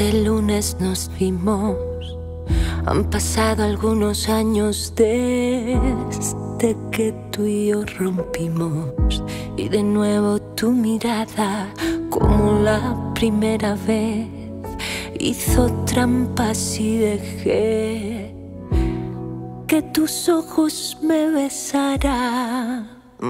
Este lunes nos vimos. Han pasado algunos años desde que tú y yo rompimos. Y de nuevo tu mirada, como la primera vez, hizo trampas y dejé que tus ojos me besaran.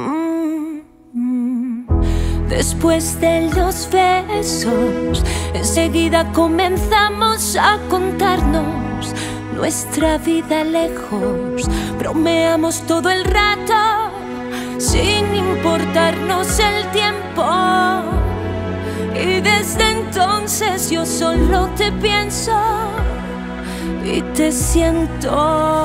Después de los besos, enseguida comenzamos a contarnos nuestra vida lejos. Bromeamos todo el rato, sin importarnos el tiempo. Y desde entonces yo solo te pienso y te siento.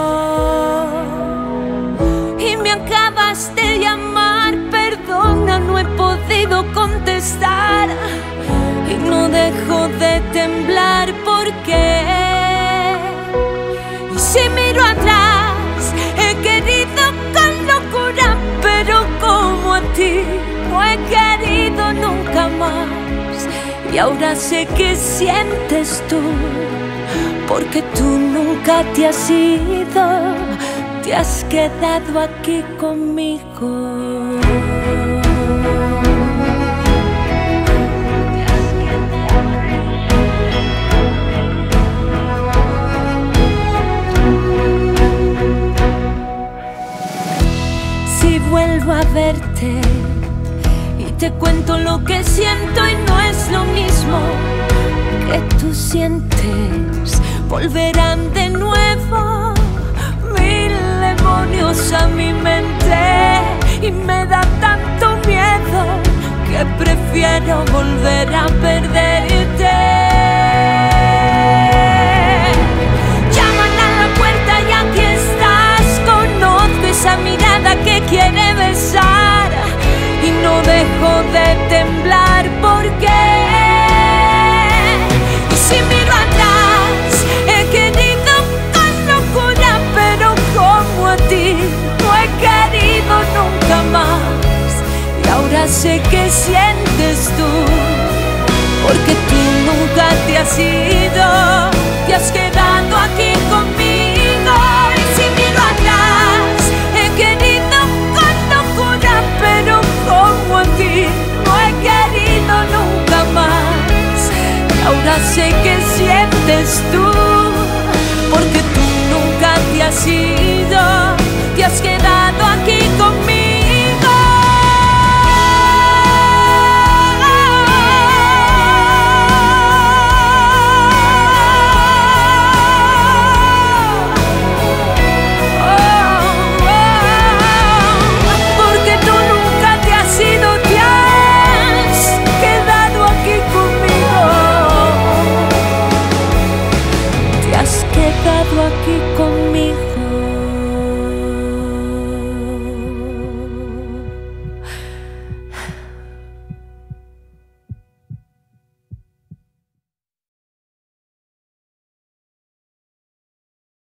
Y me acabas de llamar, perdona, no he podido contestar. Y no dejo de temblar porque, y si miro atrás, he querido con locura, pero como a ti no he querido nunca más. Y ahora sé qué sientes tú, porque tú nunca te has ido, te has quedado aquí conmigo. Si vuelvo a verte y te cuento lo que siento y no es lo mismo que tú sientes, volverán de nuevo mil demonios a mi mente y me da tanto miedo que prefiero volver a perderte. Llaman a la puerta y aquí estás, conozco esa mirada que quiere besar y no dejo de temblar porque, y si miro atrás, he querido con locura, pero como a ti no he querido nunca más. Y ahora sé qué sientes tú, porque tú nunca te has ido.